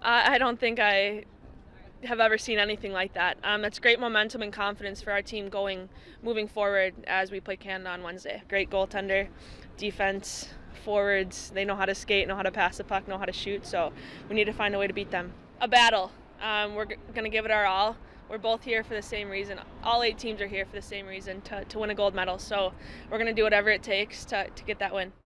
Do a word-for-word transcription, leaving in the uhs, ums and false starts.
I I don't think I have ever seen anything like that. Um, it's great momentum and confidence for our team going, moving forward as we play Canada on Wednesday. Great goaltender, defense, forwards. They know how to skate, know how to pass the puck, know how to shoot. So we need to find a way to beat them. A battle. Um, we're g- going to give it our all. We're both here for the same reason. All eight teams are here for the same reason, to, to win a gold medal. So we're going to do whatever it takes to, to get that win.